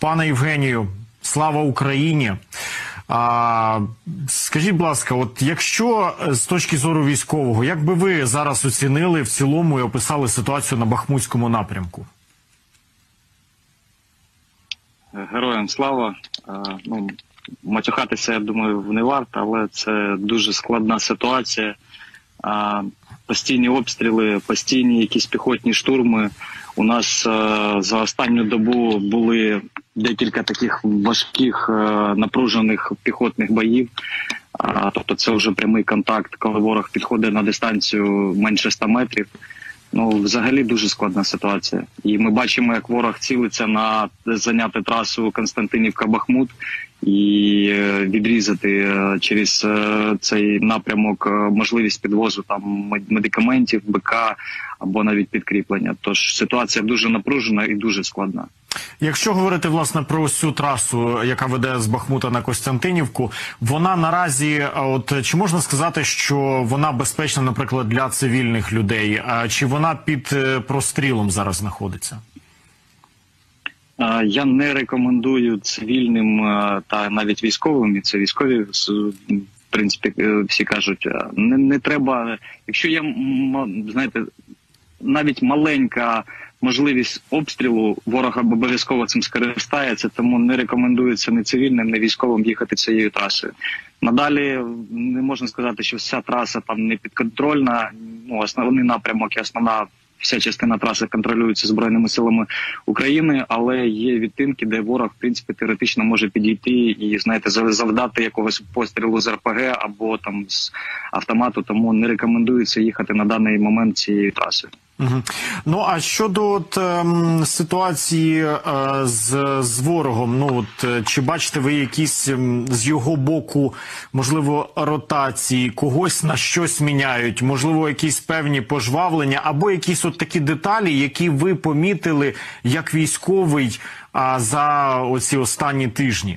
Пане Євгенію, слава Україні! Скажіть, будь ласка, от якщо з точки зору військового, як би ви зараз оцінили в цілому і описали ситуацію на Бахмутському напрямку? Героям слава. Матюхатися, я думаю, не варто, але це дуже складна ситуація. Постійні обстріли, постійні якісь піхотні штурми. У нас за останню добу були декілька таких важких напружених піхотних боїв. Тобто це вже прямий контакт, коли ворог підходить на дистанцію менше 100 метрів. Взагалі дуже складна ситуація. І ми бачимо, як ворог цілиться на зайняти трасу Константинівка-Бахмут і відрізати через цей напрямок можливість підвозу там медикаментів, БК або навіть підкріплення. Тож ситуація дуже напружена і дуже складна. Якщо говорити, власне, про цю трасу, яка веде з Бахмута на Костянтинівку, вона наразі, чи можна сказати, що вона безпечна, наприклад, для цивільних людей? Чи вона під прострілом зараз знаходиться? Я не рекомендую цивільним та навіть військовим, і це військові, в принципі, всі кажуть, не треба, якщо є, знаєте, навіть маленька можливість обстрілу, ворог обов'язково цим скористається, тому не рекомендується ні цивільним, ні військовим їхати цією трасою. Надалі не можна сказати, що вся траса там не підконтрольна, основний напрямок і основна вся частина траси контролюється Збройними силами України, але є відтинки, де ворог, в принципі, теоретично може підійти і, знаєте, завдати якогось пострілу з РПГ або там з автомату, тому не рекомендується їхати на даний момент цією трасою. Ну, а щодо ситуації з ворогом, чи бачите ви якісь з його боку, можливо, ротації, когось на щось міняють, можливо, якісь певні пожвавлення, або якісь от такі деталі, які ви помітили як військовий за оці останні тижні?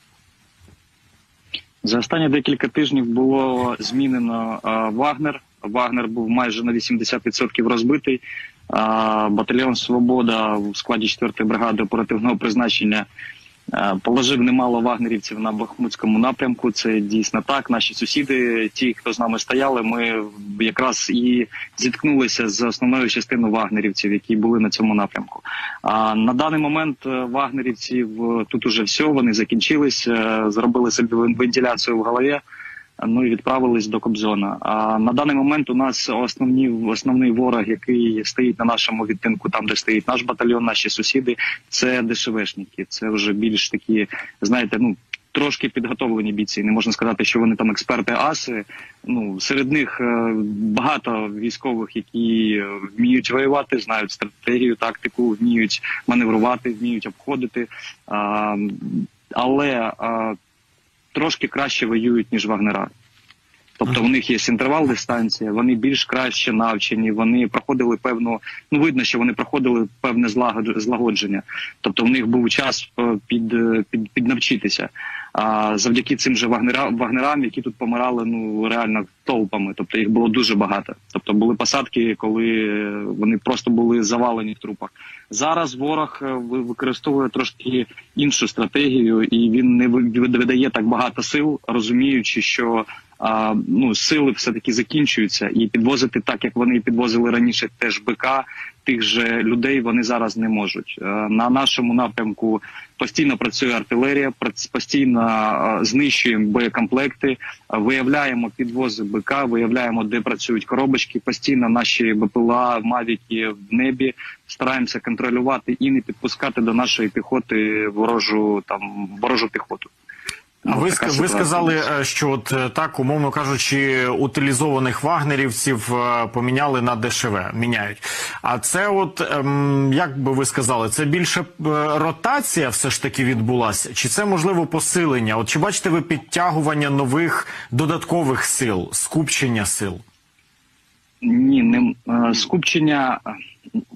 За останні декілька тижнів було змінено Вагнер. Вагнер був майже на 80% розбитий. Батальйон «Свобода» в складі 4-ї бригади оперативного призначення положив немало вагнерівців на Бахмутському напрямку. Це дійсно так. Наші сусіди, ті, хто з нами стояли, ми якраз і зіткнулися з основною частиною вагнерівців, які були на цьому напрямку. На даний момент вагнерівців тут уже все, вони закінчились, зробили собі вентиляцію в голові. І відправились до Кобзона. На даний момент у нас основний ворог, який стоїть на нашому відтинку, там, де стоїть наш батальйон, наші сусіди, це ДШВшники. Це вже більш такі, знаєте, трошки підготовлені бійці. Не можна сказати, що вони там експерти-аси. Серед них багато військових, які вміють воювати, знають стратегію, тактику, вміють маневрувати, вміють обходити. Але трошки краще воюють, ніж вагнера. Тобто у них є інтервал дистанція, вони більш краще навчені, вони проходили певну, видно, що вони проходили певне злагодження. Тобто у них був час піднавчитися. Завдяки цим же вагнерам, які тут помирали реально толпами, тобто їх було дуже багато. Тобто були посадки, коли вони просто були завалені в трупах. Зараз ворог використовує трошки іншу стратегію, і він не видає так багато сил, розуміючи, що сили все-таки закінчуються, і підвозити так, як вони підвозили раніше теж БК, тих же людей вони зараз не можуть. На нашому напрямку постійно працює артилерія, постійно знищуємо боєкомплекти, виявляємо підвози БК, виявляємо, де працюють коробочки, постійно наші БПЛА, мавіки в небі, стараємося контролювати і не підпускати до нашої піхоти ворожу піхоту. А ви сказали, що так, умовно кажучи, утилізованих вагнерівців поміняли на ДШВ, міняють. А це як би ви сказали, це більше ротація все ж таки відбулася? Чи це, можливо, посилення? Чи бачите ви підтягування нових додаткових сил, скупчення сил? Ні, скупчення,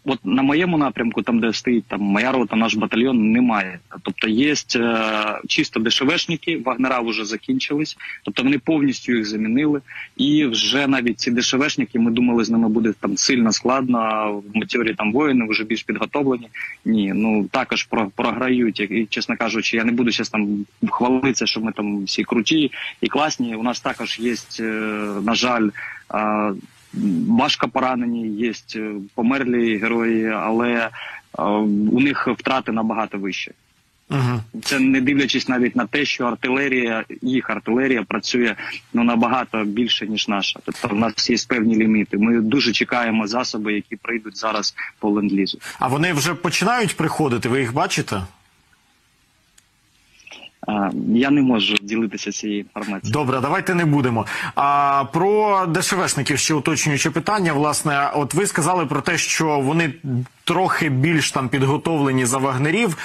от на моєму напрямку, там де стоїть там моя рота, наш батальйон, немає. Тобто є чисто ДШВшники, вагнера вже закінчились, тобто вони повністю їх замінили. І вже навіть ці ДШВшники, ми думали, з ними буде там сильно складно, а в матьорі там воїни вже більш підготовлені. Ні, ну також програють. І, чесно кажучи, я не буду зараз там хвалитися, що ми там всі круті і класні. У нас також є, на жаль, важко поранені, є померлі герої, але у них втрати набагато вищі. Це не дивлячись навіть на те, що їх артилерія працює набагато більше, ніж наша. Тобто в нас є певні ліміти. Ми дуже чекаємо засоби, які прийдуть зараз по ленд-лізу. А вони вже починають приходити, ви їх бачите? Я не можу ділитися цією інформацією. Добре, давайте не будемо. Про ДШВшників ще уточнююче питання. Власне, от ви сказали про те, що вони трохи більш там підготовлені за вагнерів.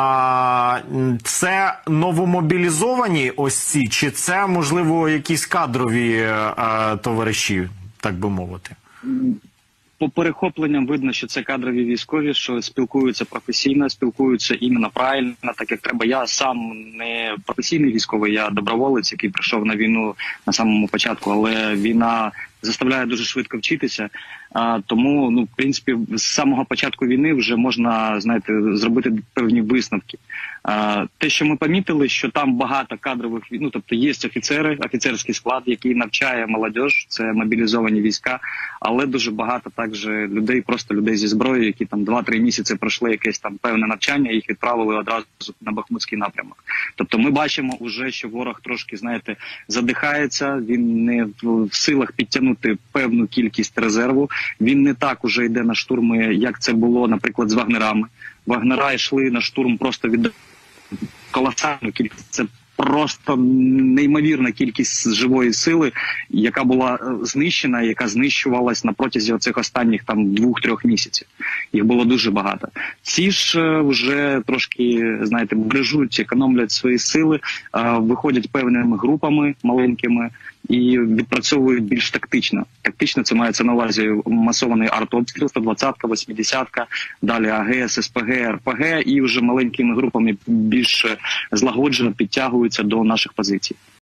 Це новомобілізовані ось ці, чи це, можливо, якісь кадрові товариші, так би мовити? По перехопленням видно, що це кадрові військові, що спілкуються професійно, спілкуються іменно правильно, так як треба. Я сам не професійний військовий, я доброволець, який прийшов на війну на самому початку, але війна заставляє дуже швидко вчитися. Тому, в принципі, з самого початку війни вже можна, знаєте, зробити певні висновки. Те, що ми помітили, що там багато кадрових, тобто є офіцери, офіцерський склад, який навчає молодіж, це мобілізовані війська, але дуже багато також людей, просто людей зі зброєю, які там 2-3 місяці пройшли якесь там певне навчання, їх відправили одразу на Бахмутський напрямок. Тобто ми бачимо вже, що ворог трошки, знаєте, задихається, він не в силах підтягнути певну кількість резерву, він не так уже йде на штурми, як це було, наприклад, з вагнерами. Вагнера йшли на штурм просто від колосальну кількість. Це просто неймовірна кількість живої сили, яка була знищена, яка знищувалась на протязі оцих останніх там 2-3 місяців. Їх було дуже багато. Ці ж вже трошки, знаєте, бережуть, економлять свої сили, виходять певними групами маленькими і відпрацьовують більш тактично. Тактично це мається на увазі масований артобстріл, 120-ка, 80-ка, далі АГС, СПГ, РПГ, і вже маленькими групами більш злагоджено підтягуються до наших позицій.